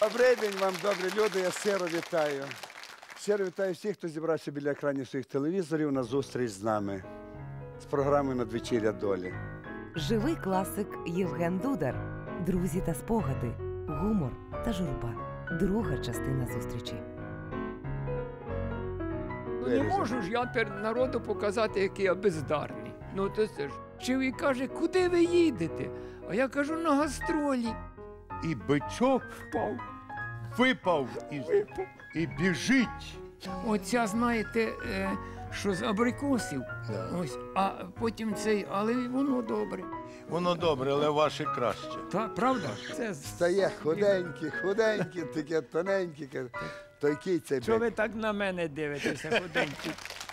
Добрий день вам, добрі люди, я щиро вітаю. Щиро вітаю всіх, хто зібрався біля екранів своїх телевізорів на зустріч з нами, з програмою «Надвечіря долі». Живий класик Євген Дудар. Друзі та спогади, гумор та журба. Друга частина зустрічі. Не можу ж я перед народу показати, який я бездарний. Ну то це ж. Чоловік каже, куди ви їдете? А я кажу, на гастролі. І бичок випав і біжить. Оця, знаєте, що з абрикосів. Ось, а потім цей, але воно добре. Воно добре, але ваше краще. Так, правда? Це Стає худенький, таке тоненьке. То який цей що ви бик? так на мене дивитеся, худенький?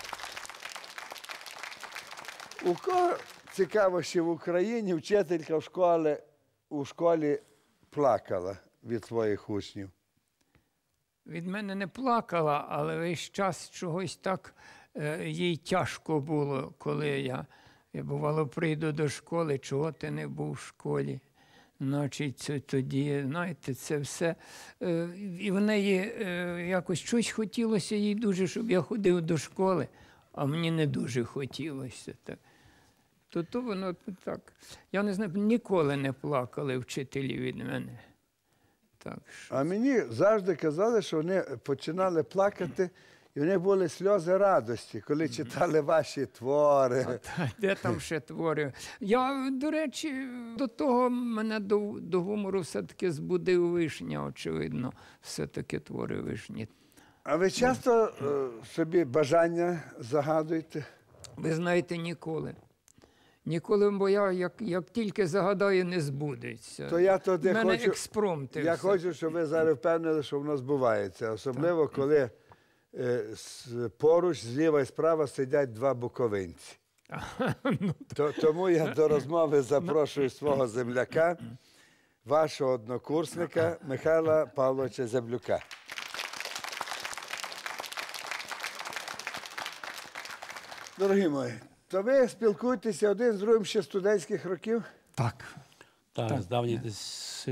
У кого цікаво, що в Україні вчителька у школі плакала від своїх учнів? Від мене не плакала, але весь час чогось так їй тяжко було, коли я бувало, прийду до школи, чого ти не був в школі. Значить, це тоді, знаєте, це все. І в неї якось щось хотілося їй дуже, щоб я ходив до школи, а мені не дуже хотілося. Так. То воно так. Я не знаю, ніколи не плакали вчителі від мене. Так, що... А мені завжди казали, що вони починали плакати, і в них були сльози радості, коли читали ваші твори. Де там ще твори? Я, до речі, до того мене до гумору все-таки збудив Вишня, очевидно. Все-таки твори Вишні. А ви часто собі бажання загадуєте? Ви знаєте, ніколи. Ніколи, бо я, як тільки загадаю, не збудеться. То я тоді мене хочу, експромти. я все. хочу, щоб ви зараз впевнили, що воно збувається. Особливо, коли поруч, зліва і справа сидять два буковинці. Тому я до розмови запрошую свого земляка, вашого однокурсника Михайла Павловича Зяблюка. Дорогі мої, то ви спілкуєтеся один з другим ще з студентських років? Так, з давніх десь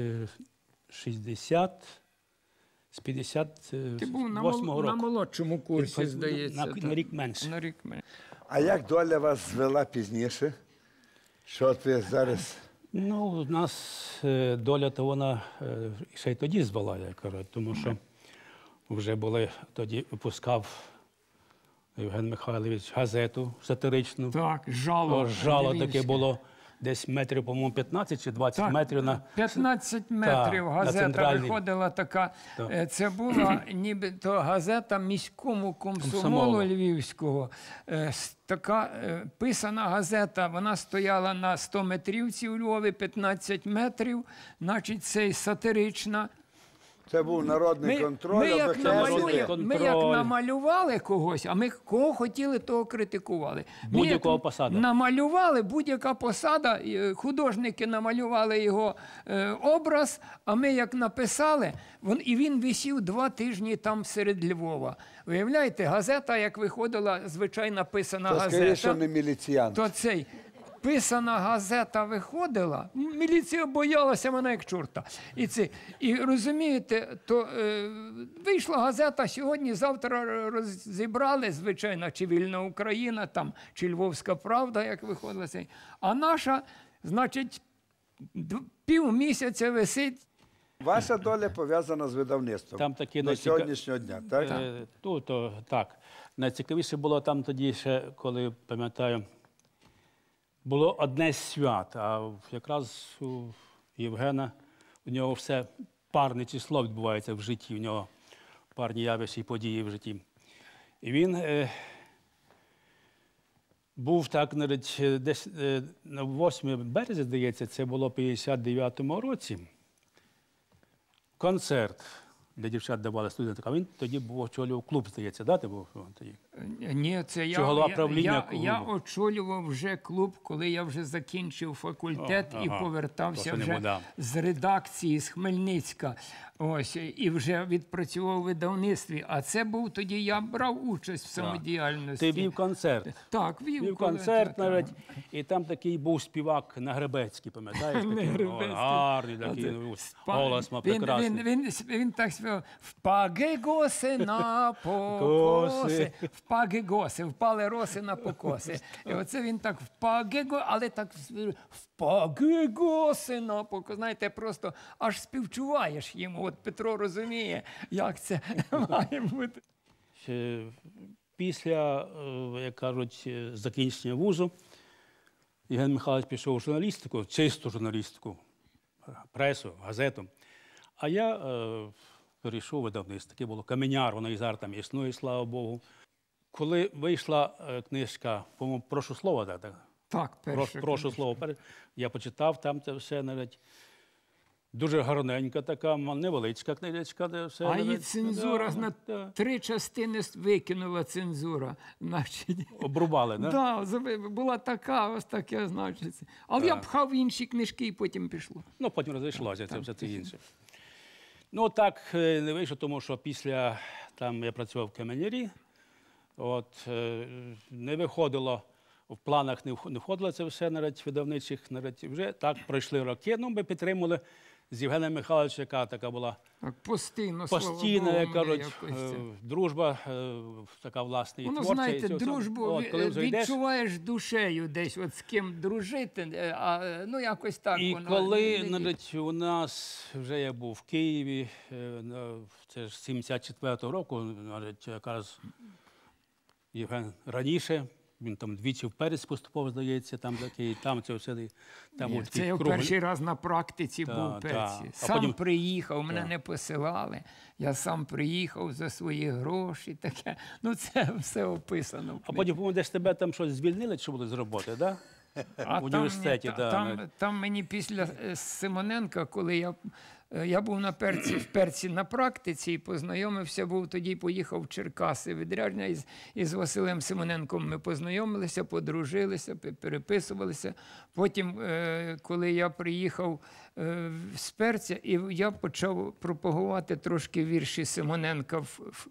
60, з 58-го Ти був року. на молодшому курсі, здається. На рік менше. На рік менше. А як доля вас звела пізніше? Що от ви зараз... Ну, у нас доля, то вона ще й тоді звела, я кажу, тому що вже були, тоді випускав Євген Михайлович газету сатиричну. Так, жало. Жало таке було десь метрів, по-моєму, 15 чи 20 так, метрів. 15 метрів на газета центральній. виходила така. Так. Це була нібито газета міському комсомолу Львівського. Така писана газета, вона стояла на 100 метрівці у Львові, 15 метрів, значить це сатирична. Це був народний контроль. Ми як намалювали когось, а ми кого хотіли, того критикували. Будь-якого посада. Намалювали, будь-яка посада, художники намалювали його образ, а ми як написали, і він висів 2 тижні там серед Львова. Виявляєте, газета, як виходила, звичайна писана газета. Скоріше, що не міліціянт. То цей... Писана газета виходила, міліція боялася мене як чорта. І розумієте, то вийшла газета сьогодні, завтра розібрали, звичайно, чи «Вільна Україна», там, чи «Львовська правда», як виходила. А наша, значить, півмісяця висить. Ваша доля пов'язана з видавництвом Там такі до сьогоднішнього дня, так? Так. Найцікавіше було там тоді ще, коли, пам'ятаю, було одне з свят, а якраз у Євгена, у нього все парне число відбувається в житті, у нього парні явища і події в житті. І він був так, навіть десь на 8 березня, здається, це було в 59-му році, концерт, де дівчат давали студентам, а він тоді був очолював клуб, здається, да, ти був тоді? Ні, це я очолював вже клуб, коли я вже закінчив факультет і повертався вже з редакції, з Хмельницька. Ось, і вже відпрацював у видавництві. А це був тоді, я брав участь в самодіяльності. Ти вів концерт. Так, вів. Вів коли- концерт так, навіть, і там такий був співак Нагребецький, пам'ятаєш? Такий, Нагребецький. гарний такий, голос мав прекрасний. Він так співав: «Впаги госи на покоси, впаги госи, впали роси на покоси». І оце він так впаги госи, але так впаги госи на покоси. Знаєте, просто аж співчуваєш йому. От Петро розуміє, як це має бути. Ще після, як кажуть, закінчення вузу, Євген Михайлович пішов у журналістику, чисту журналістику, пресу, газету. А я перейшов у видавництво. Таке було «Каменяр», воно і зараз там існує, слава Богу. Коли вийшла книжка, по-моєму, «Прошу слова», Так, перше. «Прошу слова», я почитав там це все навіть. Дуже гарненька така, невеличка книжечка, де все. А її навіть, цензура на да. 3 частини викинула цензура. Значить, Обрубали, не? да, була така, ось таке, значить. Але я пхав інші книжки і потім пішло. Ну, потім розійшлося, це все це інше. Ну, так не вийшло, тому що після, там я працював в Каменярі, от, не виходило, в планах не входило це все, навіть видавничих, навіть вже так пройшли роки. Ну, ми підтримали з Євгеном Михайловичем, яка така була Так, постійно, постійна, слава як Богу, кажуть, якось це. дружба така власна і Воно, творча. знаєте, і все. дружбу От, коли вже йдеш, відчуваєш душею десь, от з ким дружити, а, ну якось так і воно. коли не- навіть у нас, вже я був в Києві, це ж 74-го року, навіть якраз Євген раніше, він там двічі в Перець поступав, здається, там такий, там це все, там Ні, був це такий я круглий. перший раз на практиці Та, був в та. Перці. А Сам потім- приїхав, мене не посилали. Я сам приїхав за свої гроші. Таке. Ну, це все описано. в А книзі. потім, по-моєму, десь тебе там щось звільнили, чи були з роботи, так? А в університеті, там, да, там мені після Симоненка, коли я був в Перці на практиці і познайомився, тоді поїхав в Черкаси відрядження із Василем Симоненком. Ми познайомилися, подружилися, переписувалися. Потім, коли я приїхав з Перця, і я почав пропагувати трошки вірші Симоненка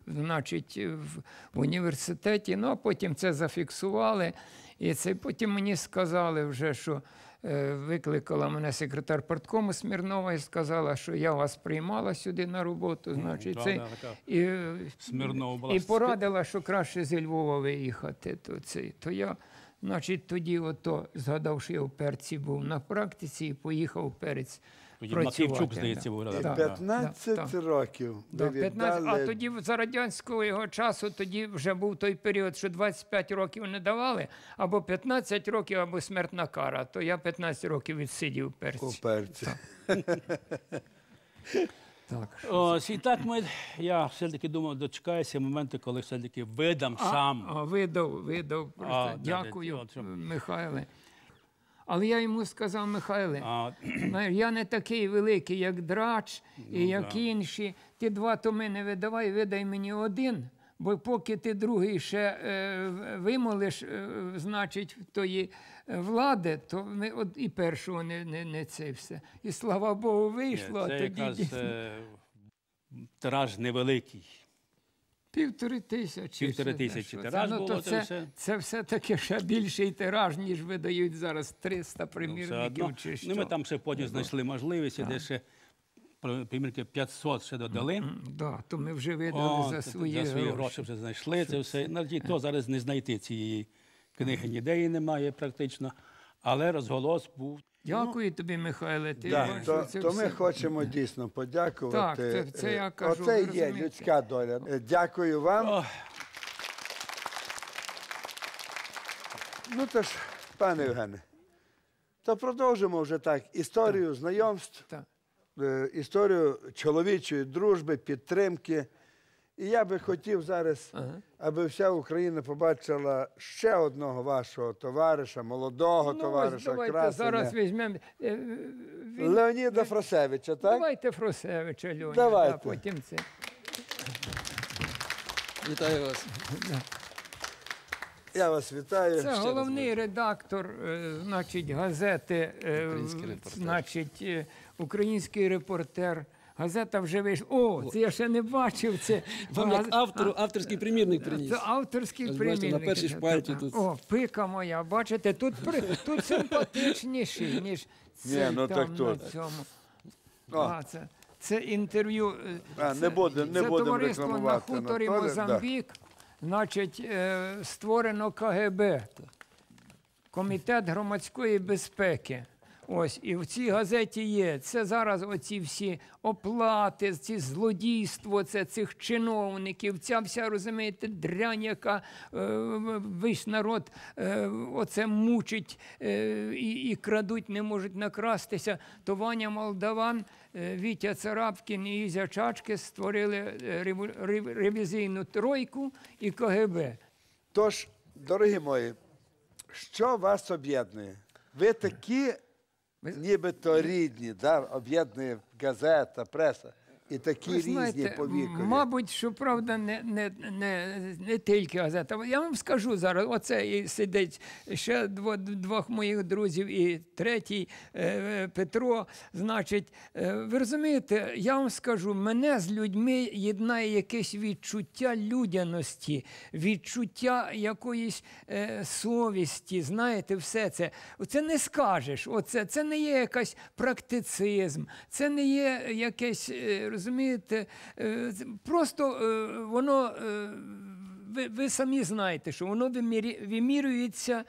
в університеті, ну а потім це зафіксували. І це потім мені сказали вже, що викликала мене секретар парткому Смірнова і сказала, що я вас приймала сюди на роботу. Значить, да, це, да, така і, Смірнова була. і порадила, що краще зі Львова виїхати. То я, значить, тоді згадав, що я в Перці був на практиці і поїхав в Перець. Тоді працювати, Маківчук, здається, да. був. Да. 15 да. років Да, ви 15, віддали. а тоді за радянського його часу тоді вже був той період, що 25 років не давали, або 15 років, або смертна кара. То я 15 років відсидів в у Перці. Перці. Так. Ось, і так я все-таки думав, дочекаюся моменту, коли все-таки видам сам. Видав. Просто. Дякую, Михайле. Але я йому сказав: Михайле, знаєш, я не такий великий, як Драч і як інші. Ти 2 томи не видавай, видай мені 1. Бо поки ти другий ще вимолиш, значить, тої влади, то ми і першого не це все. І слава Богу, вийшло. Це а тоді якраз дійсно тираж невеликий. 1500. 1500 тираж Ну, було, то це все. це все-таки ще більший тираж, ніж видають зараз 300 Все примірників одно. чи що. Ну, ми там ще потім знайшли можливість, де ще примірки 500 ще додали. Да, то ми вже видали за свої гроші вже знайшли це все. Навіть то зараз не знайти цієї книги, ніде її немає практично. Але розголос був. Дякую тобі, Михайле. Ти Да, бачиш, це то все. ми хочемо дійсно подякувати. Так, це я кажу, Оце ви є розумієте. людська доля. Дякую вам. Ох. Ну то ж, пане Євгене, то продовжимо вже так історію знайомств, Так. історію чоловічої дружби, підтримки. І я би хотів зараз, аби вся Україна побачила ще одного вашого товариша, молодого Ну, товариша, ось давайте красення. зараз візьмемо. Леоніда Фросевича, так? Давайте Фросевича, Льоня. Давайте. Да, потім це. Вітаю вас. Я вас вітаю. Це головний редактор, значить, газети, «Український репортер». значить, «Український репортер», газета вже вийшла. О, це я ще не бачив. Це Вам як автору авторський примірник приніс. Це авторський Ось бачите, примірник. на першій шпальті тут. О, пика моя, бачите, тут симпатичніший, ніж цей ну там так на тут. цьому. О. Це інтерв'ю. Не будемо товариство на рекламувати хуторі Анатолія, да. Мозамбік, значить, створено КГБ, Комітет громадської безпеки. Ось, і в цій газеті є. Це зараз оці всі оплати, ці злодійство, це цих чиновників, ця вся, розумієте, дрянь, яка весь народ оце мучить і крадуть, не можуть накрастися. То Ваня Молдаван, Вітя Царапкін і Ізя Чачки створили ревізійну тройку і КГБ. Тож, дорогі мої, що вас об'єднує? Ви такі, нібито рідні, да? Об'єднує газета, преса, і такі Ви різні знаєте, по вікові. мабуть, що правда не тільки газета. Я вам скажу зараз, оце і сидить ще двох моїх друзів і третій Петро. Значить, ви розумієте, я вам скажу, мене з людьми єднає якесь відчуття людяності, відчуття якоїсь совісті, знаєте, все це. Це не скажеш, це не є якийсь практицизм, це не є якесь, розумієте, просто воно, ви самі знаєте, що воно вимірюється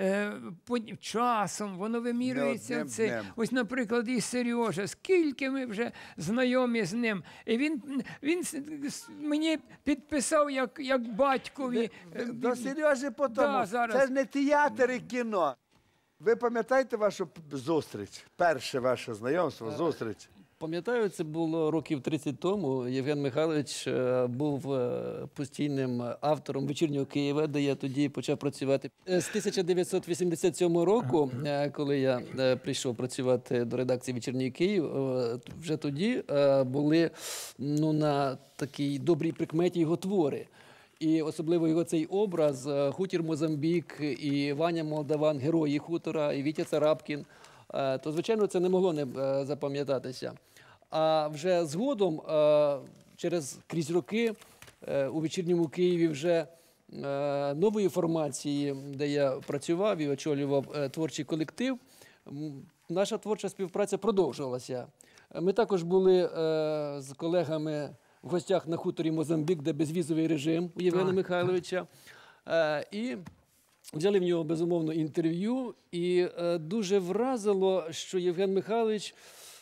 часом, воно вимірюється це. Ось, наприклад, і Сережа, скільки ми вже знайомі з ним. І він мені підписав як батькові. До Сережі потім. Да, зараз. Це ж не театр і кіно. Ви пам'ятаєте вашу зустріч? Перше ваше знайомство, зустріч? Пам'ятаю, це було років 30 тому. Євген Михайлович був постійним автором «Вечірнього Києва», де я тоді почав працювати. З 1987 року, коли я прийшов працювати до редакції «Вечірній Київ», вже тоді були на такій добрій прикметі його твори. І особливо його цей образ «Хутір Мозамбік» і Ваня Молдаван, герої хутора, і Вітя Царапкін. То, звичайно, це не могло не запам'ятатися. А вже згодом, крізь роки, у «Вечірньому Києві» вже нової формації, де я працював і очолював творчий колектив, наша творча співпраця продовжувалася. Ми також були з колегами в гостях на хуторі Мозамбік, де безвізовий режим у Євгена Михайловича. І взяли в нього, безумовно, інтерв'ю, і дуже вразило, що Євген Михайлович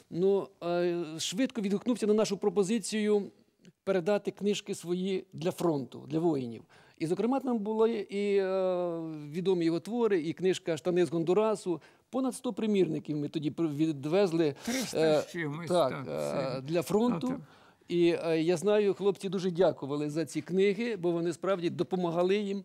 швидко відгукнувся на нашу пропозицію передати книжки свої для фронту, для воїнів. І, зокрема, там були і відомі його твори, і книжка «Штани з Гондурасу». Понад 100 примірників ми тоді відвезли 300 з чимось, для фронту. І я знаю, хлопці дуже дякували за ці книги, бо вони справді допомагали їм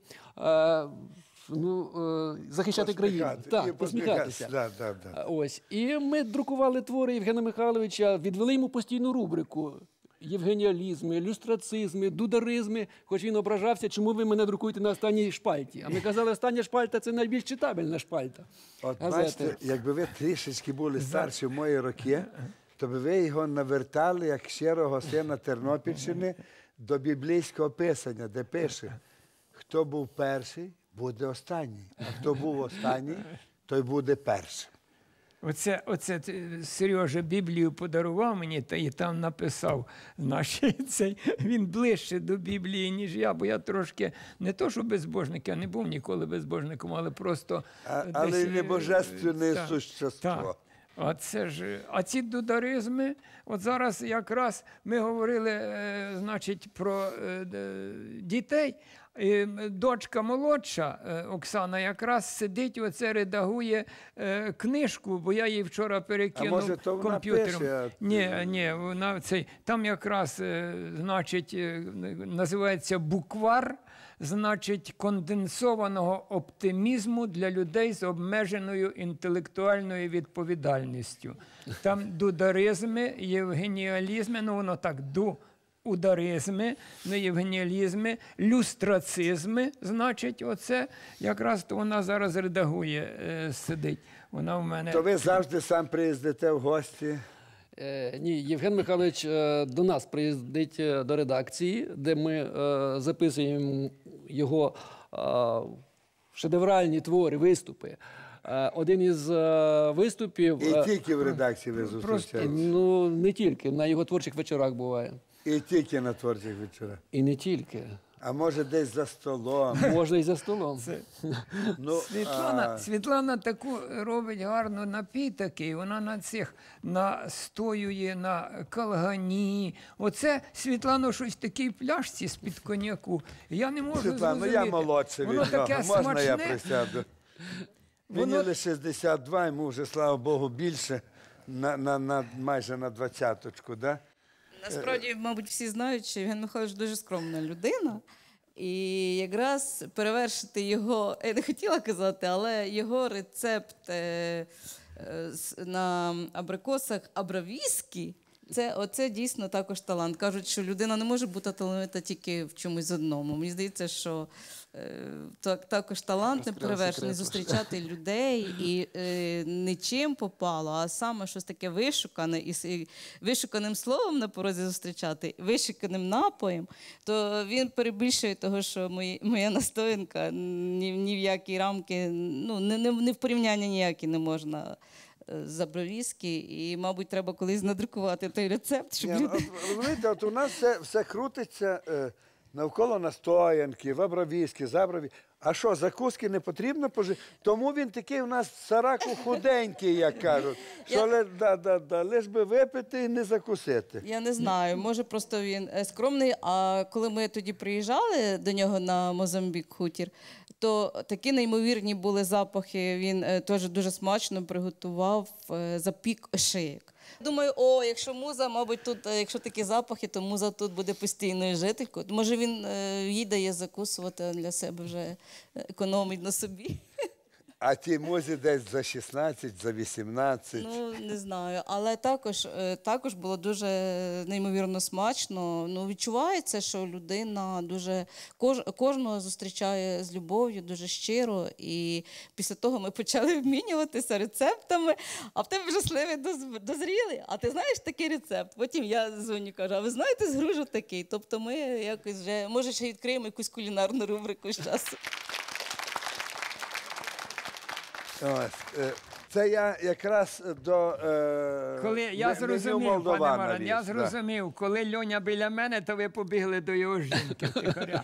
захищати країну. Так, посміхатися. Ось. І ми друкували твори Євгена Михайловича, відвели йому постійну рубрику євгеніалізми, люстрацизми, дударизми, хоч він ображався, чому ви мене друкуєте на останній шпальті. А ми казали, остання шпальта – це найбільш читабельна шпальта. От бачите, якби ви трішечки були старші в мої роки, то би ви його навертали, як щирого сина Тернопільщини, до біблійського писання, де пише, хто був перший, буде останній, а хто був останній, той буде першим. Оце Сережа Біблію подарував мені, і там написав, він ближче до Біблії, ніж я, бо я трошки, не то, що безбожник, я не був ніколи безбожником, але просто... Але й не божественне существо. А ці дударизми, от зараз якраз ми говорили, значить, про дітей. І дочка молодша, Оксана, якраз сидить, оце редагує книжку, бо я їй вчора перекинув комп'ютером. Ні, вона там якраз, значить, називається «Буквар», значить, конденсованого оптимізму для людей з обмеженою інтелектуальною відповідальністю. Там дударизми, євгеніалізми, воно так, ударизми, євгеніалізми, люстрацизми, значить, оце якраз вона зараз редагує, сидить. Вона в мене... То ви завжди сам приїздите в гості? Ні, Євген Михайлович до нас приїздить до редакції, де ми записуємо його шедевральні твори, виступи. Один із виступів... І тільки в редакції ви зустрічаєтесь? Ну, не тільки, на його творчих вечорах буває. І тільки на творчих вечорах? І не тільки. А може десь за столом? Можна і за столом. Ну, Світлана таку робить гарну напій і вона на цих настоює на калгані. Оце, Світлано, щось в такій пляшці з-під коньяку. Я не можу Світлано, зрозуміти. я молодший Воно від нього. таке Можна смачне. я присяду? Мені Воно- лише 62, йому вже, слава Богу, більше, майже на 20-очку, да? Насправді, мабуть, всі знають, що Євген Михайлович дуже скромна людина. І якраз перевершити його, я не хотіла казати, але його рецепт на абрикосах абравіскі, оце дійсно також талант. Кажуть, що людина не може бути талановита тільки в чомусь одному. Мені здається, що також талант неперевершений зустрічати людей і не чим попало, а саме щось таке вишукане, і вишуканим словом на порозі зустрічати, вишуканим напоєм, то він перебільшує того, що моя настоянка ні в які рамки, ну, не в порівняння ніякі не можна з абравіскі, і, мабуть, треба колись надрукувати той рецепт, щоб люди... Розумієте, от у нас все крутиться навколо настоянки, в абравіскі, з абраві. А що, закуски не потрібно пожити? Тому він такий у нас сараку худенький, як кажуть. Що лиш би випити і не закусити. Я не знаю, може просто він скромний, а коли ми тоді приїжджали до нього на Мозамбік хутір, то такі неймовірні були запахи, він теж дуже смачно приготував, запік ошийок. Думаю, якщо муза, мабуть, тут, якщо такі запахи, то муза тут буде постійною жителькою. Може він їй дає закусувати, а для себе вже економить на собі. А ті музі десь за 16, за 18. Ну, не знаю. Але також було дуже неймовірно смачно. Ну, відчувається, що людина дуже кожного зустрічає з любов'ю, дуже щиро. І після того ми почали обмінюватися рецептами, а в тебе вже сливи дозріли. А ти знаєш такий рецепт? Потім я дзвоню, кажу, а ви знаєте з гружу такий? Тобто ми якось вже, може, ще відкриємо якусь кулінарну рубрику з часу. Це я якраз до Коли я зрозумів, пане Маран, я зрозумів, коли Льоня біля мене, то ви побігли до його жінки втихаря.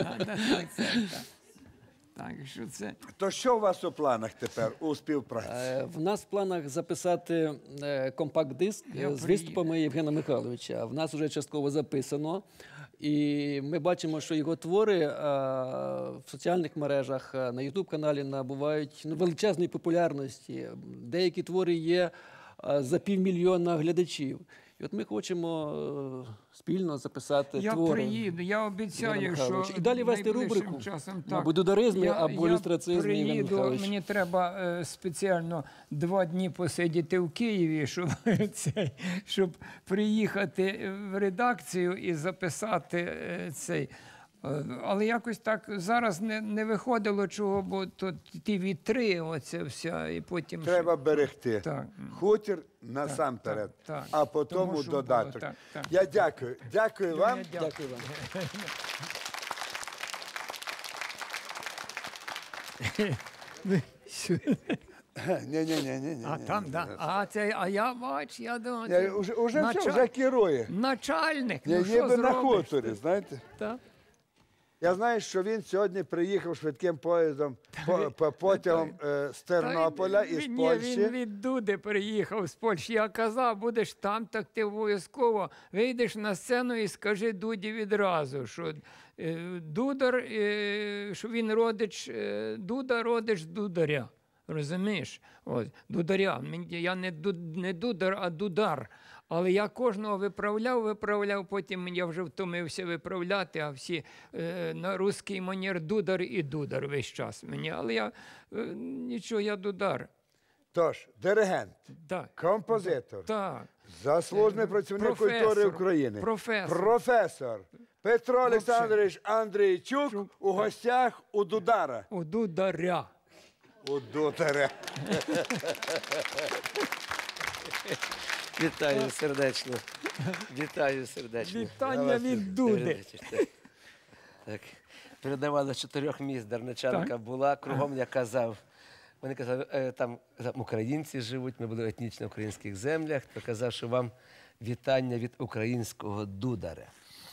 Так, що це? То що у вас у планах тепер у співпраці? В нас в планах записати компакт-диск з виступами Євгена Михайловича. В нас вже частково записано. І ми бачимо, що його твори в соціальних мережах, на Ютуб-каналі набувають величезної популярності. Деякі твори є за 500 000 глядачів. І от ми хочемо спільно записати твори. Я приїду, я обіцяю, що і далі вести рубрику, часом, мабуть, дударизми або ілюстрацизми Євгена приїду, Михайловича. мені треба спеціально 2 дні посидіти в Києві, щоб приїхати в редакцію і записати цей. Але якось так зараз не виходило чого, бо тут ті вітри, оце вся, і потім... Треба берегти. Так. Хутір насамперед, так. а потім Тому що додаток. було, так. Я дякую. Дякую вам. Дякую вам. Ні. А там, да. А я бач, я думаю, Уже керує. начальник, Я ну що ніби на зробиш? хуторі, знаєте. Так. Я знаю, що він сьогодні приїхав швидким поїздом, потягом з Тернополя і з Польщі. Він від Дуди приїхав з Польщі. Я казав, будеш там, так ти обов'язково вийдеш на сцену і скажи Дуді відразу, що Дудар, що він родич, Дуда родич Дударя. Розумієш? Ось, Дударя. Я не Дудар, а Дудар. Але я кожного виправляв, потім я вже втомився виправляти, а всі на русський манір Дудар і Дудар весь час мені. Але я нічого, я Дудар. Тож, диригент, Так. композитор, Так. заслужений працівник Професор. культури України, професор Петро Олександрович Андрійчук у гостях у Дудара. У Дударя. У Дударя. Вітаю сердечно. Вітаю сердечно. Вітання від Дуди. Так. Передавали з 4 міст. Дарничанка була, кругом я казав. Вони казали, там українці живуть, ми були в етнічно українських землях, то казав, що вам вітання від українського дударя.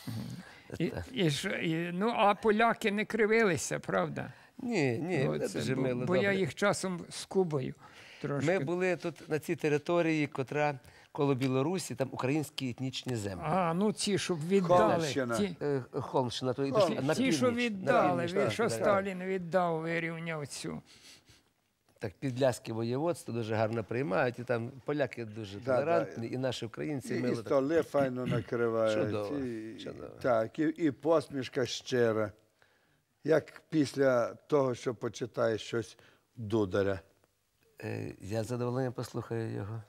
Ну, а поляки не кривилися, правда? Ні, вони дуже мило. Бо я їх часом з Кубою трошки. Ми були тут на цій території, котра коло Білорусі, там українські етнічні землі. Ну ці, щоб віддали. Холмщина. Холмщина, то на Ті, що північ, віддали, на північ, що так. Сталін віддав, вирівняв цю. Так, Підляське воєводство дуже гарно приймають, і там поляки дуже толерантні, і наші українці І мило. столи файно накривають. Чудово, чудово. Так, і посмішка щира. Як після того, що почитаєш щось Дударя. Я з задоволенням послухаю його.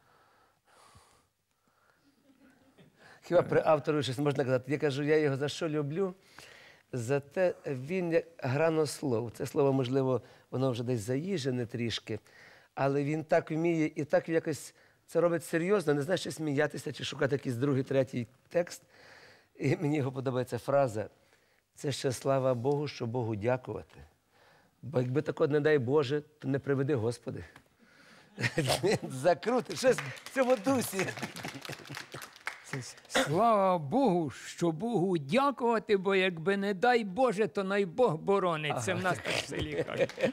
Хіба при автору щось можна казати? Я кажу, я його за що люблю? За те, він як гранослов. Це слово, можливо, воно вже десь заїжджене трішки, але він так вміє і так якось це робить серйозно, не знає, що сміятися чи шукати якийсь другий, третій текст. І мені його подобається фраза «Це ще слава Богу, що Богу дякувати. Бо якби такого, не дай Боже, то не приведи Господи». Закрути, щось в цьому дусі. Слава Богу, що Богу дякувати, бо якби не дай Боже, то най Бог боронить. Це в нас так в селі кажуть.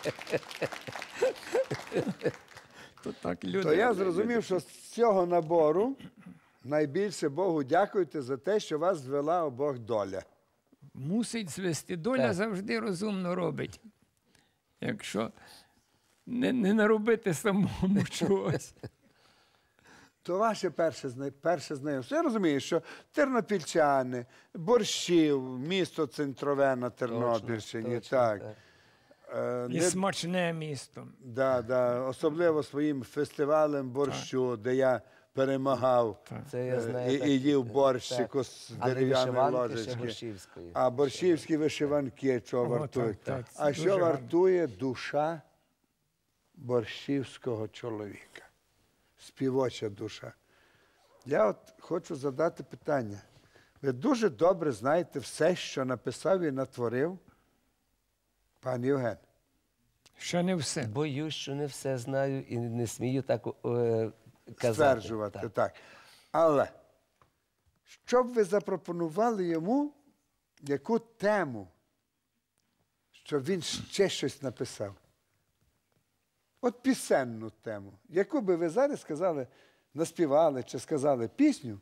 То я зрозумів, що з цього набору найбільше Богу дякуйте за те, що вас звела обох доля. Мусить звести. Доля завжди розумно робить. Якщо не наробити самому чогось. То ваше перше знайомство. Я розумію, що тернопільчани, Борщів, місто центрове на Тернопільщині. Точно, так. І смачне місто. Особливо своїм фестивалем борщу, де я перемагав Це я знаю. і їв борщику з Але дерев'яної вишиванки ще ложечки. борщівської. А борщівські вишиванки чого вартують? А що вартує душа борщівського чоловіка? Співоча душа. Я от хочу задати питання. Ви дуже добре знаєте все, що написав і натворив пан Євген? Ще не все. Боюсь, що не все знаю і не смію так казати. Стверджувати, так. Але, що б ви запропонували йому, яку тему, щоб він ще щось написав? От пісенну тему. Яку би ви зараз сказали, наспівали чи сказали пісню,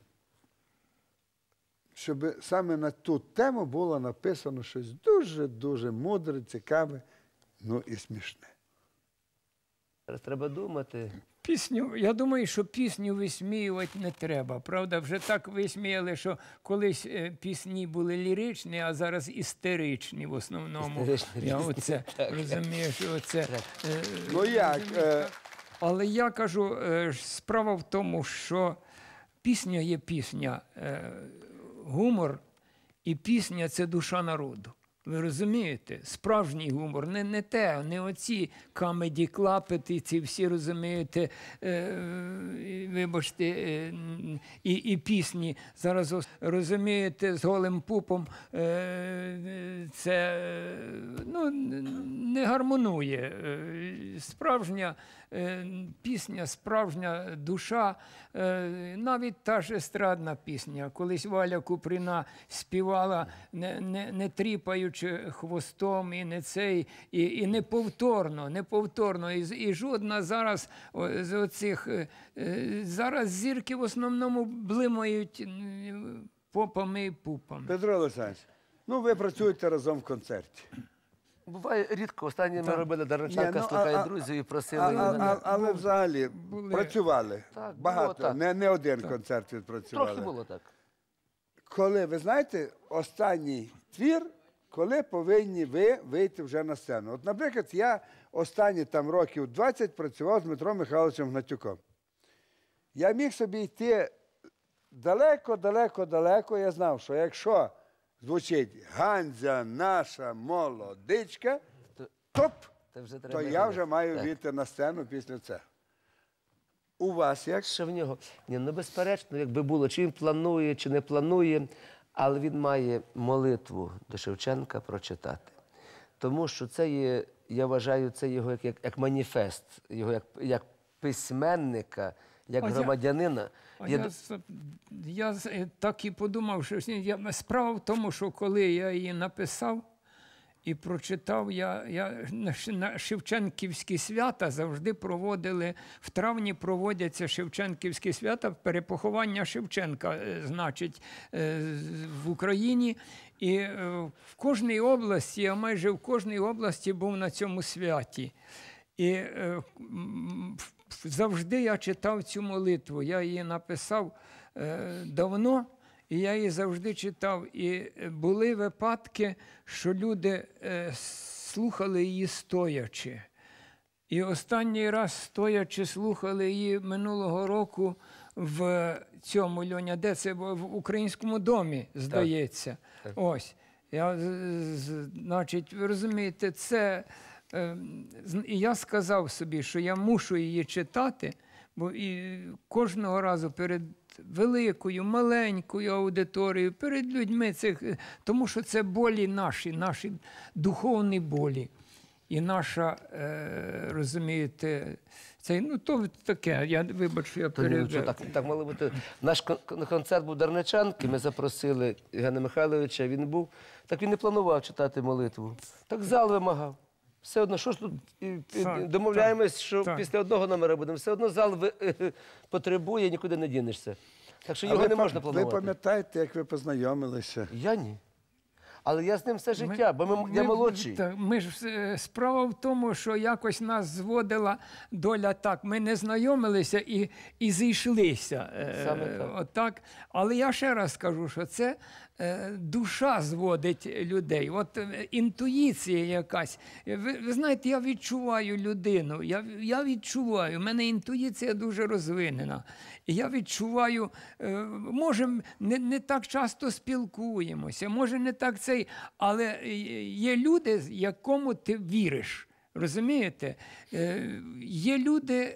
щоб саме на ту тему було написано щось дуже-дуже мудре, цікаве, ну і смішне. Зараз треба думати. Пісню, я думаю, що пісню висміювати не треба. Правда, вже так висміяли, що колись пісні були ліричні, а зараз істеричні в основному. Я оце розумію, що оце. Ну як? Але я кажу, справа в тому, що пісня є пісня, гумор і пісня – це душа народу. Ви розумієте? Справжній гумор. Не оці камеді-клапети, ці всі, розумієте, вибачте, і пісні. Зараз, розумієте, з голим пупом це не гармонує. Справжня пісня, справжня душа, навіть та ж естрадна пісня. Колись Валя Купріна співала, не тріпаючи хвостом, і не цей, і неповторно. І жодна зараз з оцих, зараз зірки в основному блимають попами і пупами. Петро Олександрович, ви працюєте разом в концерті. Буває рідко. Останнє ми робили Дарничанка, слухає друзів і просили. Але взагалі працювали. Так, багато, так. не один концерт відпрацювали. Трохи було так. Коли, ви знаєте, останній твір, коли повинні ви вийти вже на сцену. От, наприклад, я останні років 20 працював з Дмитром Михайловичем Гнатюком. Я міг собі йти далеко. Я знав, що якщо звучить «Ганзя наша молодичка», то я вже маю вийти на сцену після цього. У вас як? Що в нього? Ні, ну, безперечно, якби було, чи він планує, чи не планує, але він має молитву до Шевченка прочитати. Тому що це є, я вважаю, це його як маніфест, його як письменника, як громадянина. Я так і подумав, що справа в тому, що коли я її написав і прочитав, на Шевченківські свята завжди проводили, в травні проводяться Шевченківські свята, перепоховання Шевченка, значить, в Україні. І в кожній області, я майже в кожній області був на цьому святі. І завжди я читав цю молитву. Я її написав давно, і я її завжди читав. І були випадки, що люди слухали її стоячи. І останній раз стоячи слухали її минулого року в цьому, Льоня, де це? В Українському домі, здається. Так. Ось. Значить, ви розумієте, це... І я сказав собі, що я мушу її читати, бо і кожного разу перед великою, маленькою аудиторією, перед людьми, тому що це болі наші духовні болі. І наша, розумієте, то таке, я вибачу, я перебив. Так мало бути. Наш концерт був Дарничанки, ми запросили Євгена Михайловича, він був, так він не планував читати молитву, так зал вимагав. Все одно, що ж тут, домовляємось, що після одного номера будемо, все одно зал потребує, нікуди не дінешся. Так що його не можна планувати. Ви пам'ятаєте, як ви познайомилися? Я ні. Але я з ним все життя, бо я молодший. Справа в тому, що якось нас зводила доля так. Ми не знайомилися і зійшлися. Саме так. Отак. Але я ще раз скажу, що це душа зводить людей. От інтуїція якась. Ви знаєте, я відчуваю людину. Я відчуваю. У мене інтуїція дуже розвинена. І я відчуваю, може, не так часто спілкуємося, може, не так цей, але є люди, якому ти віриш. Розумієте? Є люди,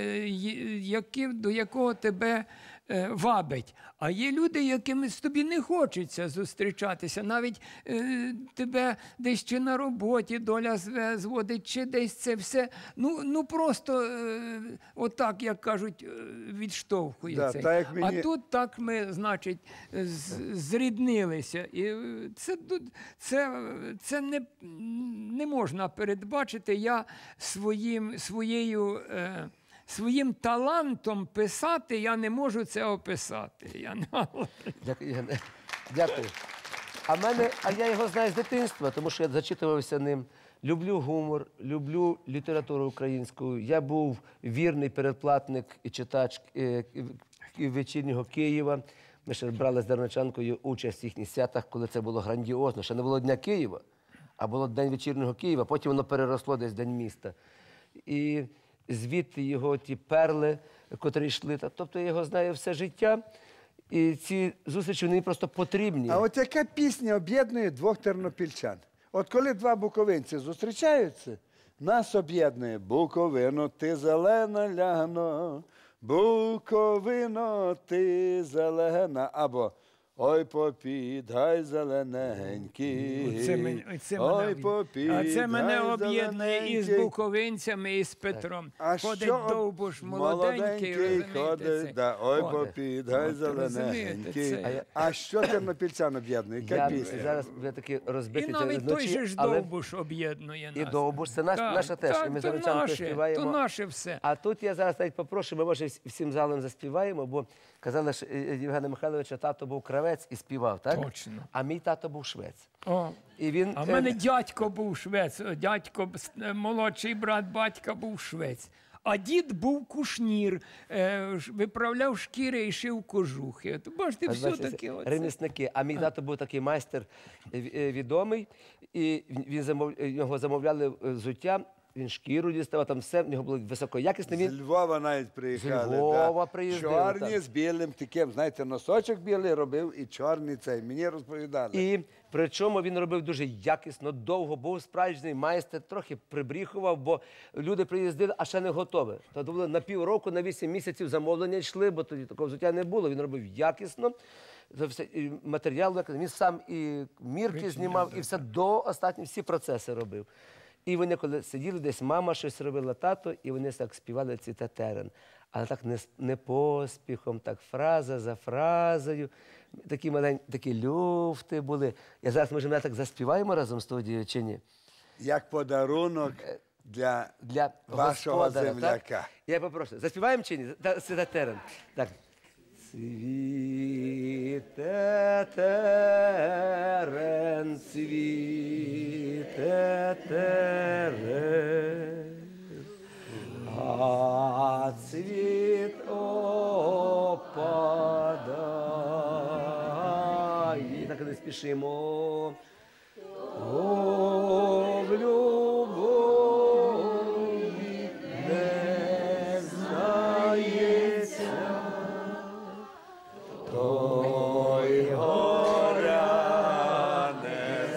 до якого тебе вабить. А є люди, яким тобі не хочеться зустрічатися. Навіть тебе десь чи на роботі доля зводить, чи десь це все. Ну просто отак, як кажуть, відштовхується. Да, А тут так ми, значить, зріднилися. І це не можна передбачити. Я своїм талантом писати, я не можу це описати. Дякую. А я його знаю з дитинства, тому що я зачитувався ним. Люблю гумор, люблю літературу українську. Я був вірний передплатник і читач «Вечірнього Києва». Ми ще брали з Дарничанкою участь в їхніх святах, коли це було грандіозно. Ще не було Дня Києва, а було День вечірнього Києва, потім воно переросло десь в День міста. І звідти його ті перли, котрі йшли. Тобто я його знаю все життя. І ці зустрічі, вони просто потрібні. А от яка пісня об'єднує двох тернопільчан? От коли два буковинці зустрічаються, нас об'єднує Буковино, ти зелена ляно, Буковино, ти зелена, або ой, попідай зелененький, ой, попідай. А це мене об'єднує із буковинцями, і з Петром. Ходить Довбуш молоденький, ходить, ой, попідай зелененький. А що тернопільчан об'єднує? Яка пісня? Зараз ви такі розбиті. І навіть той же ж Довбуш об'єднує нас. І Довбуш, це наша теж. І ми з Дарничанкою співаємо. То наше все. А тут я зараз навіть попрошу, ми, може, всім залом заспіваємо, бо казали, що Євгена Михайловича тато був кравець і співав, так? Точно. А мій тато був швець. О. І він, а в мене дядько був швець, дядько, молодший брат батька був швець. А дід був кушнір, виправляв шкіри і шив кожухи. Бачите, все таке. Ремісники. А мій тато був такий майстер відомий, і його замовляли взуття він шкіру діставав, там все, в нього було високоякісне. З Він Львова навіть приїхали. З Львова да. приїздили, Чорні так. з білим таким, знаєте, носочок білий робив і чорний цей. Мені розповідали. І причому він робив дуже якісно, довго, був справжній майстер, трохи прибріхував, бо люди приїздили, а ще не готові. Тобто було на півроку, на 8 місяців замовлення йшли, бо тоді такого взуття не було. Він робив якісно. Це все, і матеріал, він сам і мірки знімав, і все до останніх, всі процеси робив. І вони, коли сиділи, десь мама щось робила, тато, і вони так співали «Цвіте терен». Але так не поспіхом, так фраза за фразою. Такі маленькі, такі люфти були. Я зараз, може, ми так заспіваємо разом з студією чи ні? Як подарунок для вашого господара, земляка. Так? Я попрошу, заспіваємо чи ні? «Цвіте терен». Так. Цвіте терен, цвіте терен, а цвіт опадає. Так не спішимо. О, в любові не знається, той горя не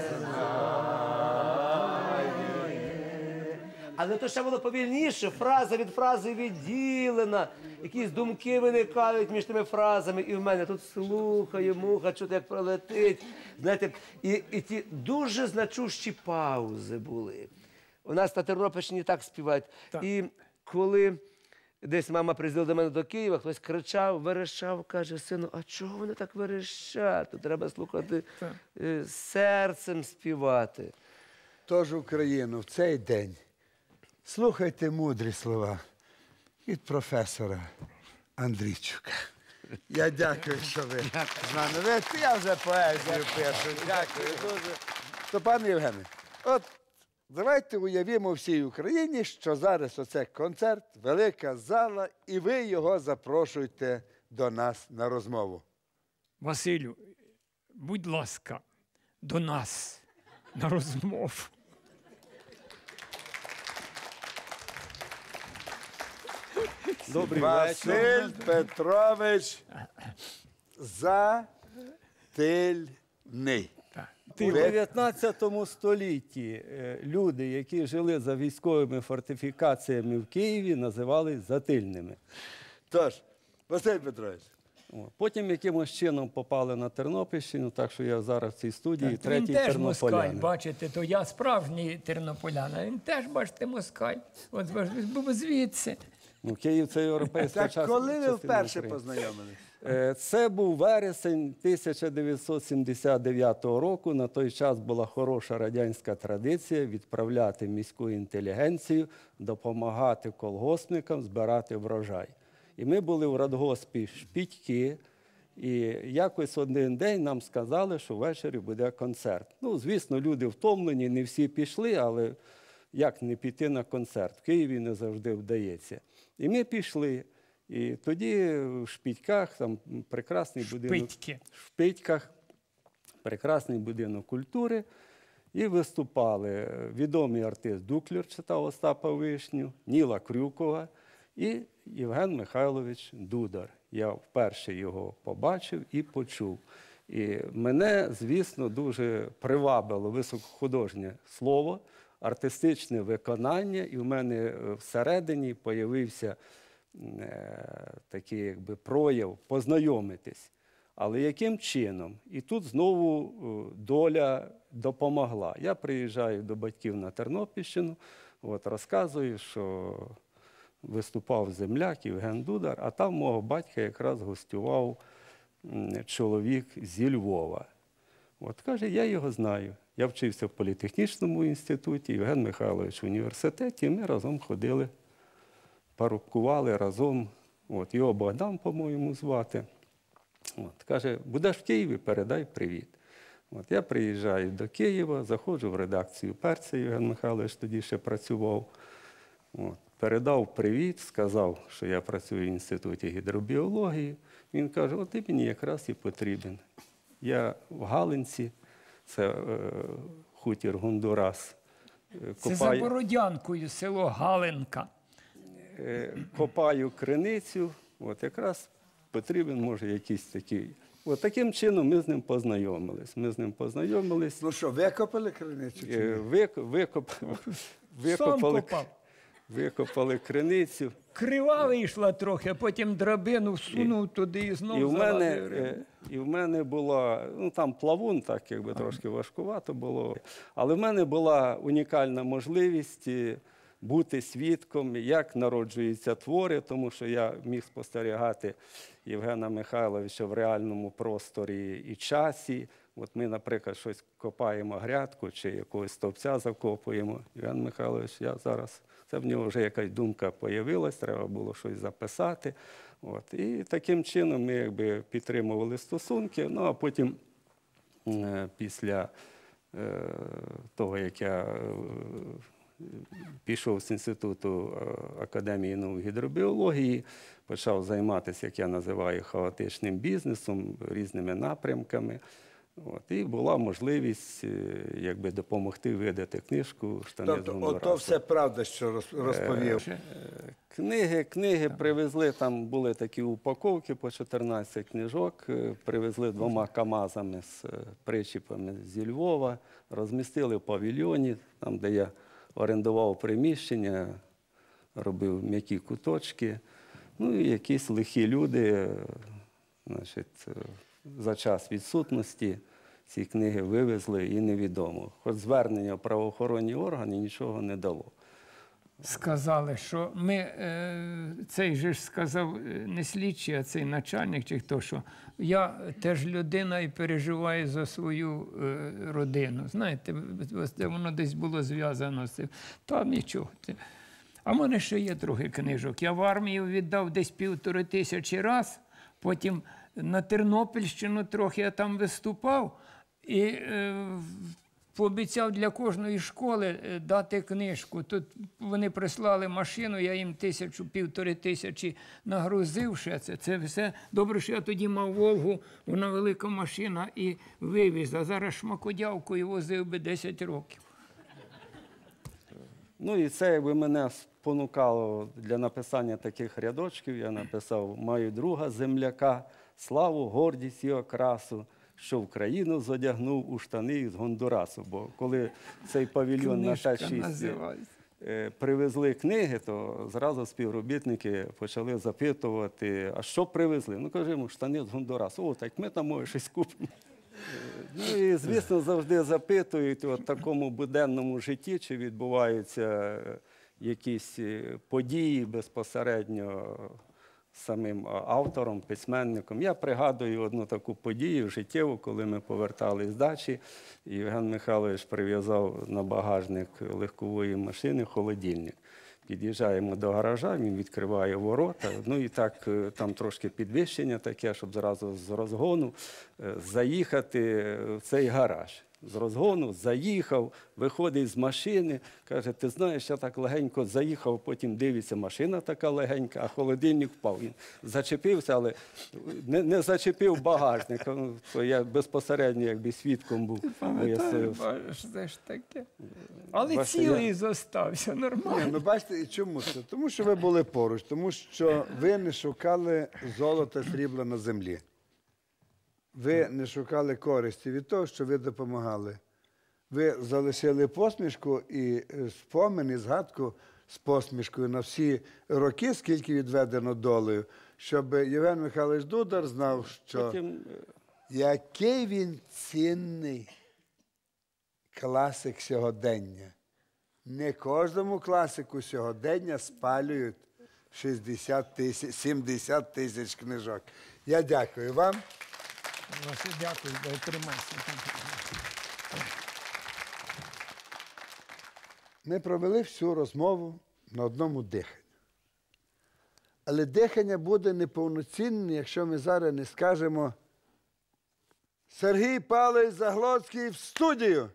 знає. Але то ще було повільніше, фраза від фрази відділена, якісь думки виникають між тими фразами, і в мене тут слухає, муха, чути, як пролетить. Знаєте, і ті дуже значущі паузи були. У нас на Тернопільщині так співають. Так. І коли десь мама приїздила до мене до Києва, хтось кричав, верещав, каже: сину, а чого вони так верещать? Тут треба слухати, серцем співати. Тож, Україну, в цей день слухайте мудрі слова від професора Андрійчука. Я дякую, що ви з нами. Я вже поезію пишу. Дякую дуже. То, пане Євгене, от давайте уявімо всій Україні, що зараз оце концерт, велика зала, і ви його запрошуєте до нас на розмову. Василю, будь ласка, до нас на розмову. Добрий Василь Петрович Затильний. У 19 столітті люди, які жили за військовими фортифікаціями в Києві, називали затильними. Тож, Василь Петрович, Потім якимось чином попали на Тернопільщину, так що я зараз в цій студії Він третій теж москаль, тернополянин. бачите, то я справжній тернополян, а він теж, бачите, москаль. От був звідси. Ну, Київ – це європейська так частина коли ви вперше України. познайомились? Це був вересень 1979 року. На той час була хороша радянська традиція відправляти міську інтелігенцію, допомагати колгоспникам збирати врожай. І ми були в радгоспі Шпітьки, і якось один день нам сказали, що ввечері буде концерт. Ну, звісно, люди втомлені, не всі пішли, але як не піти на концерт? В Києві не завжди вдається. І ми пішли. І тоді в Шпітьках, там прекрасний будинок. В Шпитьках, прекрасний будинок культури. І виступали відомий артист Дуклер, читав Остапа Вишню, Ніла Крюкова і Євген Михайлович Дудар. Я вперше його побачив і почув. І мене, звісно, дуже привабило високохудожнє слово, артистичне виконання, і в мене всередині появився такий якби прояв познайомитись. Але яким чином? І тут знову доля допомогла. Я приїжджаю до батьків на Тернопільщину, розказую, що виступав земляк Євген Дудар, а там мого батька якраз гостював чоловік зі Львова. Каже, я його знаю. Я вчився в політехнічному інституті, Євген Михайлович в університеті, і ми разом ходили, парубкували разом. Його Богдан, по-моєму, звати. Каже, будеш в Києві, передай привіт. Я приїжджаю до Києва, заходжу в редакцію «Перця», Євген Михайлович тоді ще працював. Передав привіт, сказав, що я працюю в інституті гідробіології. Він каже, ти мені якраз і потрібен. Я в Галинці, це хутір Гондурас, Це за Бородянкою, село Галинка. Копаю криницю, от якраз потрібен, може, якийсь такий. От таким чином ми з ним познайомились. Ну що, викопали криницю? чи ні? Викопали криницю. Крива вийшла трохи, а потім драбину всунув туди і знову залазив. І в мене була, ну там плавун, так якби трошки важкувато було. Але в мене була унікальна можливість бути свідком, як народжуються твори, тому що я міг спостерігати Євгена Михайловича в реальному просторі і часі. От ми, наприклад, щось копаємо грядку чи якогось стовпця закопуємо. Євген Михайлович, я зараз, це в нього вже якась думка появилась, треба було щось записати. От. І таким чином ми якби підтримували стосунки. Ну а потім, після того, як я пішов з Інституту Академії наук гідробіології, почав займатися, як я називаю, хаотичним бізнесом, різними напрямками. От, і була можливість якби, допомогти видати книжку «Штани з Гондурасу». Ото все правда, що розповів. Книги привезли, там були такі упаковки по 14 книжок, привезли 2 КАМАЗами з причіпами зі Львова, розмістили в павільйоні, там, де я орендував приміщення, робив м'які куточки. Ну і якісь лихі люди, значить, за час відсутності ці книги вивезли і невідомо. Хоч звернення в правоохоронні органи нічого не дало. Сказали, що ми, цей же ж сказав не слідчий, а цей начальник чи хто, що я теж людина і переживаю за свою родину. Знаєте, воно десь було зв'язано з цим. Там нічого. А в мене ще є трохи книжок. Я в армію віддав десь 1500 раз, потім на Тернопільщину трохи я там виступав і пообіцяв для кожної школи дати книжку. Тут вони прислали машину, я їм 1500 нагрузив ще це. Це все. Добре, що я тоді мав Волгу, вона велика машина і вивіз. А зараз шмакодявкою возив би 10 років. Ну і це якби мене спонукало для написання таких рядочків. Я написав: «Маю друга земляка, славу, гордість і окрасу, що Україну зодягнув у штани з Гондурасу». Бо коли цей павільйон на Т-6 привезли книги, то зразу співробітники почали запитувати, а що привезли? Ну, кажемо, штани з Гондурасу. О, так ми там, може, щось купимо. Ну і, звісно, завжди запитують у такому буденному житті, чи відбуваються якісь події безпосередньо самим автором, письменником. Я пригадую одну таку подію життєву, коли ми повертались з дачі, і Євген Михайлович прив'язав на багажник легкової машини холодильник. Під'їжджаємо до гаража, він відкриває ворота, ну і так там трошки підвищення таке, щоб зразу з розгону заїхати в цей гараж. З розгону заїхав, виходить з машини, каже, ти знаєш, я так легенько заїхав, потім дивиться, машина така легенька, а холодильник впав. Він зачепився, але не зачепив багажник. То я безпосередньо якби свідком був. Пам'ятаю, це ж таке. Але цілий зостався, нормально. Ні, ну бачите, і чому це? Тому що ви були поруч, тому що ви не шукали золота, срібла на землі. Ви не шукали користі від того, що ви допомагали. Ви залишили посмішку і спомин, і згадку з посмішкою на всі роки, скільки відведено долею, щоб Євген Михайлович Дудар знав, що який він цінний класик сьогодення. Не кожному класику сьогодення спалюють 60-70 тисяч книжок. Я дякую вам. Дякую, тримайся. Ми провели всю розмову на одному диханні. Але дихання буде неповноцінне, якщо ми зараз не скажемо Сергій Павлович Заглоцький в студію.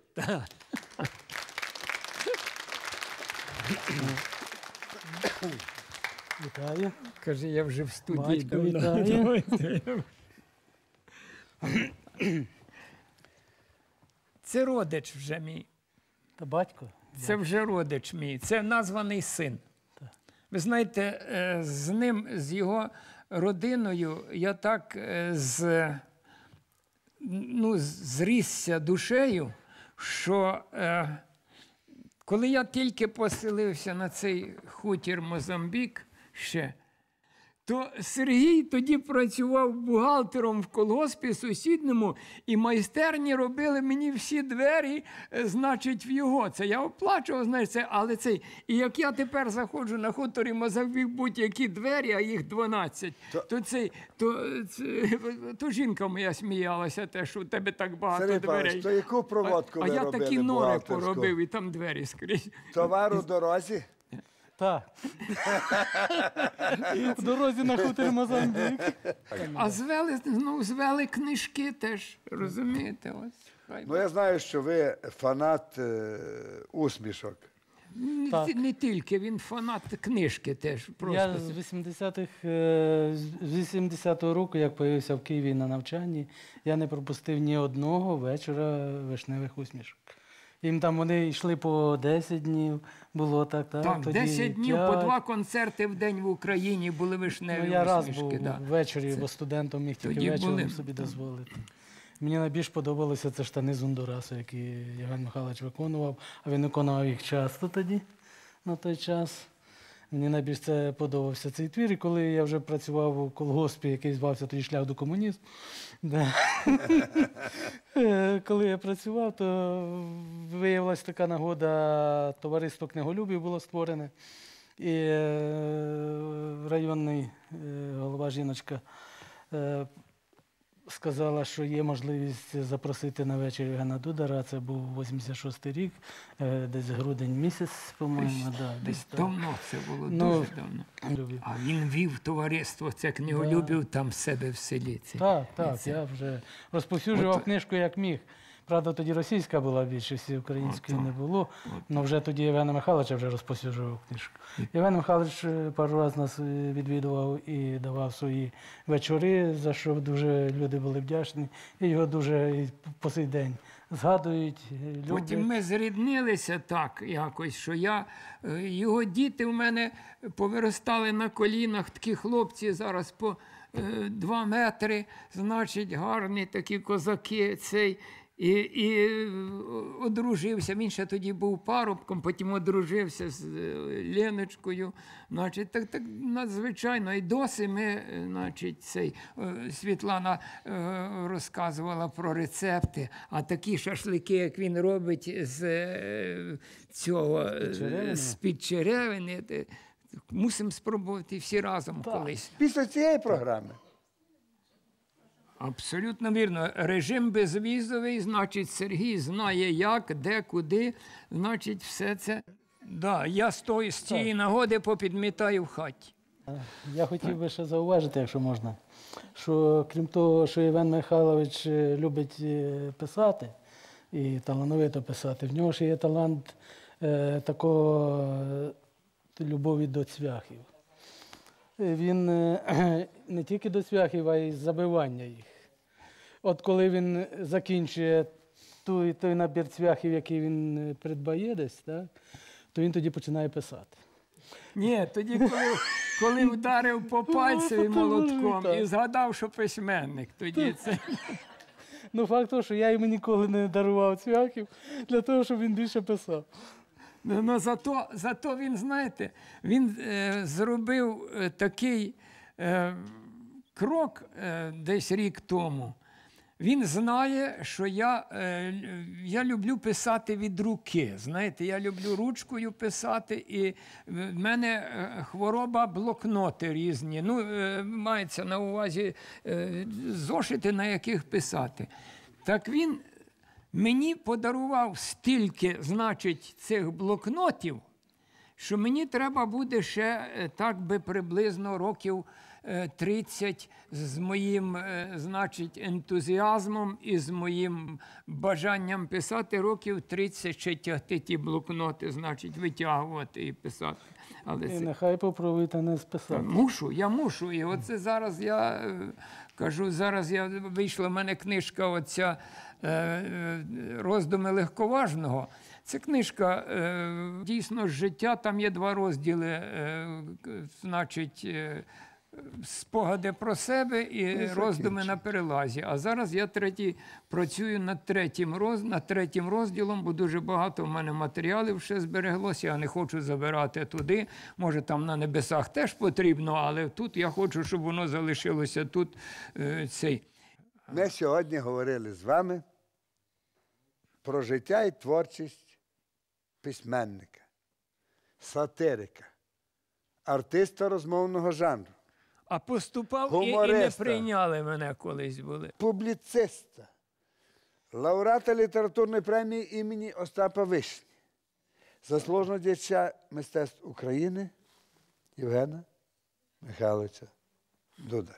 Вітаю. Каже, я вже в студії. Батько, вітаю. Це родич вже мій. Та батько? Це вже родич мій, це названий син. Ви знаєте, з ним, з його родиною я так зрісся душею, що коли я тільки поселився на цей хутір Мозамбік ще, то Сергій тоді працював бухгалтером в колгоспі сусідньому, і майстерні робили мені всі двері, значить, в його. Це я оплачував, знаєш, це, але цей. І як я тепер заходжу на хуторі Мозамбік, будь-які двері, а їх 12, то жінка моя сміялася, те, що у тебе так багато Сергій дверей. Павлович, то яку проводку ви А я робили такі нори бухгалтерську? поробив, і там двері скрізь. Товар у дорозі? Так. В дорозі на хутір Мозамбік. А звели книжки теж, розумієте? Ось. Хай Ну, я знаю, що ви фанат усмішок. Не тільки, він фанат книжки теж. Я з 80-го року, як появився в Києві на навчанні, я не пропустив ні одного вечора вишневих усмішок. Їм там вони йшли по 10 днів, було так. Так, тоді 10 днів, 5. по 2 концерти в день в Україні були вишневі Я раз усмішки. був ввечері, бо студентом міг тільки тоді вечором були. собі дозволити. Мені найбільш подобалося це штани з Ундурасу, які Євген Михайлович виконував, а він виконував їх часто тоді, на той час. Мені найбільш це подобався цей твір, і коли я вже працював у колгоспі, який звався тоді «Шлях до комунізму», коли я працював, то виявилася така нагода, товариство книголюбів було створене, і районний голова жіночка сказала, що є можливість запросити на вечір Євгена Дудара. Це був 86-й рік, десь грудень місяць, по-моєму. Десь давно це було, дуже давно. А він вів товариство, це книголюбів там в себе в селі. Так, я вже розповсюджував книжку як міг. Правда, тоді російська була більшості, української не було, але вже тоді Євгена Михайловича вже розповсюджував книжку. Євген Михайлович пару разів нас відвідував і давав свої вечори, за що дуже люди були вдячні, і його дуже і по сей день згадують, люблять. Потім ми зріднилися так якось, що його діти в мене повиростали на колінах, такі хлопці зараз по 2 метри, значить, гарні такі козаки, і одружився. Він ще тоді був парубком, потім одружився з Леночкою. Значить, так надзвичайно. І досі ми, значить, Світлана розказувала про рецепти, а такі шашлики, як він робить з-під черевини, мусимо спробувати всі разом колись. Після цієї програми? Абсолютно вірно. Режим безвізовий, значить, Сергій знає як, де, куди, значить, все це. Да, я з цієї нагоди попідмітаю в хаті. Я хотів би ще зауважити, якщо можна, що крім того, що Євген Михайлович любить писати і талановито писати, в нього ще є талант такого любові до цвяхів. Він не тільки до цвяхів, а й забивання їх. От коли він закінчує той набір цвяхів, який він придбає десь, так, то він тоді починає писати. Ні, тоді, коли вдарив по пальцеві молотком і згадав, що письменник, тоді це... Ну, факт того, що я йому ніколи не дарував цвяхів, для того, щоб він більше писав. Ну, зато він, знаєте, він зробив такий крок десь рік тому. Він знає, що я люблю писати від руки. Знаєте, я люблю ручкою писати, і в мене хвороба блокноти різні. Ну, мається на увазі зошити, на яких писати. Так він мені подарував стільки, значить, цих блокнотів, що мені треба буде ще так би приблизно років 30 з моїм, значить, ентузіазмом і з моїм бажанням писати, років 30 ще тягти ті блокноти, значить, витягувати і писати. Але і нехай попробуйте не списати. Я мушу. І оце зараз я Кажу, зараз вийшла в мене книжка оця «Роздуми легковажного». Це книжка дійсно з життя, там є 2 розділи, значить, спогади про себе і роздуми на перелазі. А зараз я працюю над третім розділом, бо дуже багато в мене матеріалів ще збереглося, я не хочу забирати туди. Може, там на небесах теж потрібно, але тут я хочу, щоб воно залишилося тут. Ми сьогодні говорили з вами про життя і творчість письменника, сатирика, артиста розмовного жанру, а поступав і не прийняли мене колись були. Публіциста, лауреата літературної премії імені Остапа Вишні, заслуженого діяча мистецтв України Євгена Михайловича Дударя.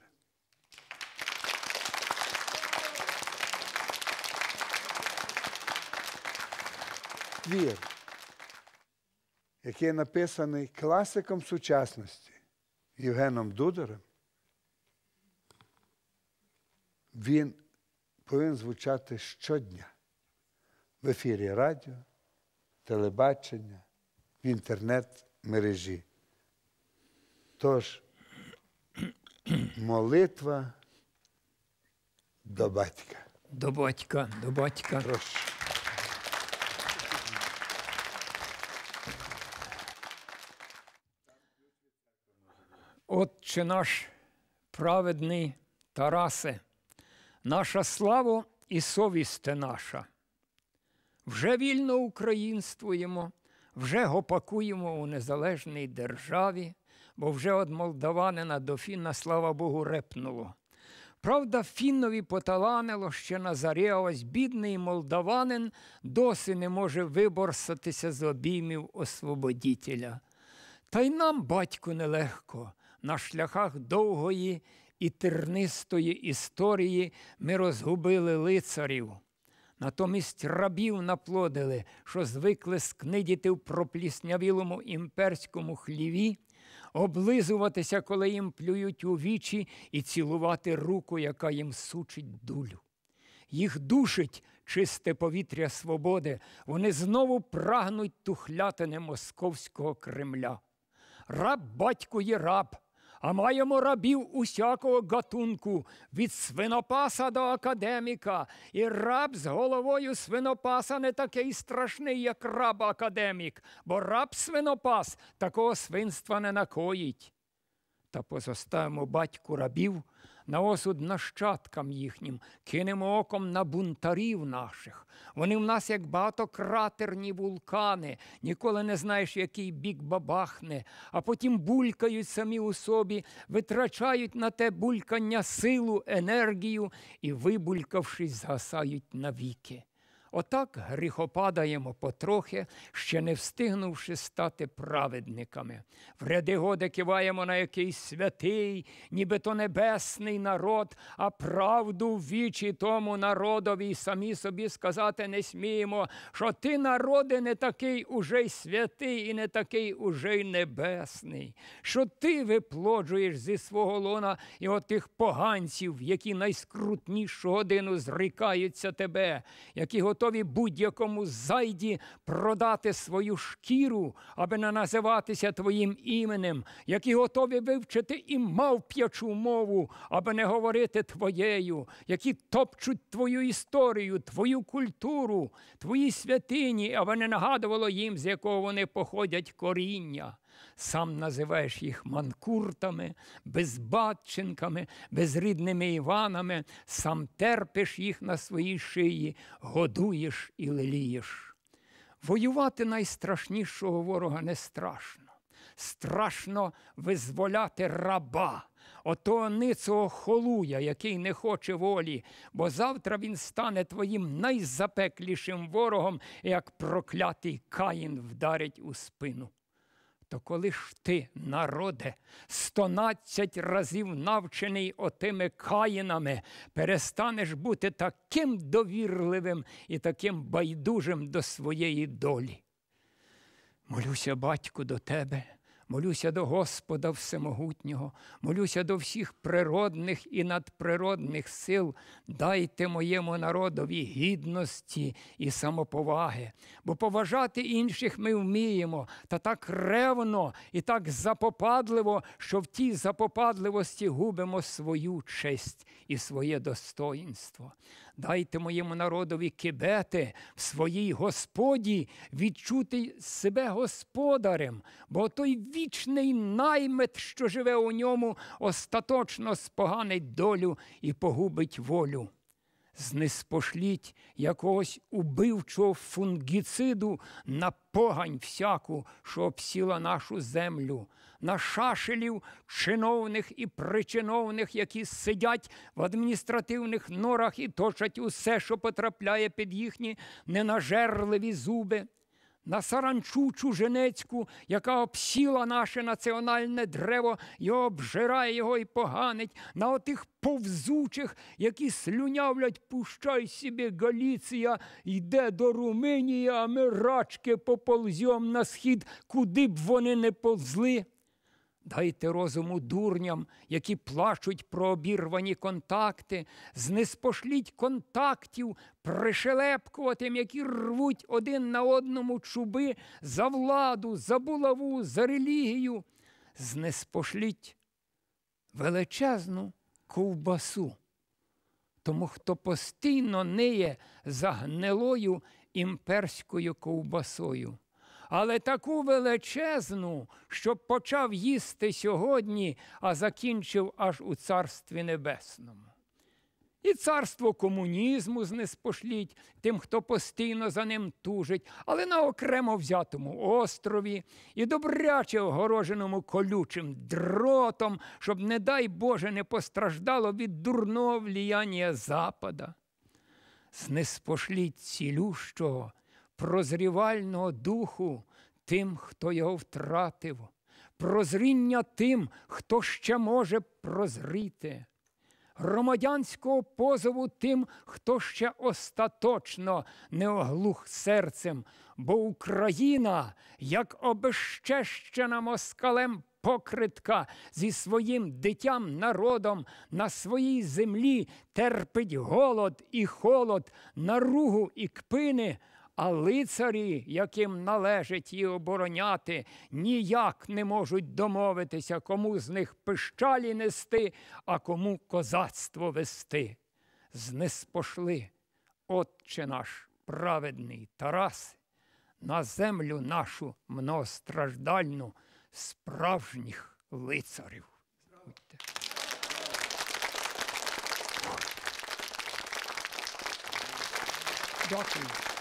Твір, який написаний класиком сучасності Євгеном Дударем, він повинен звучати щодня в ефірі радіо, телебачення, в інтернет-мережі. Тож, молитва до батька. До батька, до батька. Прошу. Отче наш праведний Тарасе, наша слава і совість наша. Вже вільно українствуємо, вже гопакуємо у незалежній державі, бо вже од молдаванина до фінна, слава Богу, репнуло. Правда, фіннові поталанило ще на зарі, а ось бідний молдаванин досі не може виборсатися з обіймів освободітеля. Та й нам, батьку, нелегко. На шляхах довгої і тернистої історії ми розгубили лицарів. Натомість рабів наплодили, що звикли скнидіти в пропліснявілому імперському хліві, облизуватися, коли їм плюють у вічі, і цілувати руку, яка їм сучить дулю. Їх душить чисте повітря свободи, вони знову прагнуть тухлятини московського Кремля. Раб, батьку, є раб, а маємо рабів усякого гатунку, від свинопаса до академіка. І раб з головою свинопаса не такий страшний, як раб-академік, бо раб-свинопас такого свинства не накоїть. Та позоставимо, батьку, рабів на осуд нащадкам їхнім, кинемо оком на бунтарів наших. Вони в нас як багатократерні вулкани, ніколи не знаєш, який бік бабахне, а потім булькають самі у собі, витрачають на те булькання силу, енергію і, вибулькавшись, згасають навіки. Отак гріхопадаємо потрохи, ще не встигнувши стати праведниками. В ряди годи киваємо на якийсь святий, нібито небесний народ, а правду в вічі тому народові самі собі сказати не сміємо, що ти, народи, не такий уже й святий і не такий уже й небесний, що ти виплоджуєш зі свого лона і отих поганців, які найскрутнішу годину зрікаються тебе, які готові будь-якому зайді продати свою шкіру, аби не називатися твоїм іменем, які готові вивчити і мавп'ячу мову, аби не говорити твоєю, які топчуть твою історію, твою культуру, твої святині, аби не нагадувало їм, з якого вони походять коріння. Сам називаєш їх манкуртами, безбатченками, безрідними Іванами, сам терпиш їх на своїй шиї, годуєш і лелієш. Воювати найстрашнішого ворога не страшно. Страшно визволяти раба, отого ницого холуя, який не хоче волі, бо завтра він стане твоїм найзапеклішим ворогом, як проклятий Каїн вдарить у спину. То коли ж ти, народе, 112 разів навчений отими Каїнами, перестанеш бути таким довірливим і таким байдужим до своєї долі? Молюся, батьку, до тебе, Молюся до Господа Всемогутнього, молюся до всіх природних і надприродних сил. Дайте моєму народові гідності і самоповаги, бо поважати інших ми вміємо, та так ревно і так запопадливо, що в тій запопадливості губимо свою честь і своє достоїнство. Дайте моєму народові кибети в своїй Господі відчути себе господарем, бо той вічний наймит, що живе у ньому, остаточно споганить долю і погубить волю. Знеспошліть якогось убивчого фунгіциду на погань всяку, що обсіла нашу землю, на шашелів чиновних і причиновних, які сидять в адміністративних норах і точать усе, що потрапляє під їхні ненажерливі зуби, на саранчу чужинецьку, яка обсіла наше національне древо і обжирає його і поганить, на отих повзучих, які слюнявлять, пущай собі Галіція, йде до Румунії, а ми рачки поползьом на схід, куди б вони не повзли. Дайте розуму дурням, які плачуть про обірвані контакти, знеспошліть контактів пришелепкуватим, які рвуть один на одному чуби за владу, за булаву, за релігію. Знеспошліть величезну ковбасу тому, хто постійно ниє за гнилою імперською ковбасою. Але таку величезну, щоб почав їсти сьогодні, а закінчив аж у Царстві Небесному. І царство комунізму знеспошліть тим, хто постійно за ним тужить, але на окремо взятому острові і добряче огороженому колючим дротом, щоб, не дай Боже, не постраждало від дурного влияння Запада. Знеспошліть цілющого, прозрівального духу тим, хто його втратив, прозріння тим, хто ще може прозріти, громадянського позову тим, хто ще остаточно не оглух серцем, бо Україна, як обезчещена москалем покритка зі своїм дитям народом на своїй землі терпить голод і холод, наругу і кпини, а лицарі, яким належить її обороняти, ніяк не можуть домовитися, кому з них пищалі нести, а кому козацтво вести. Знеспошли, Отче наш праведний Тарас, на землю нашу многостраждальну справжніх лицарів. Дякую.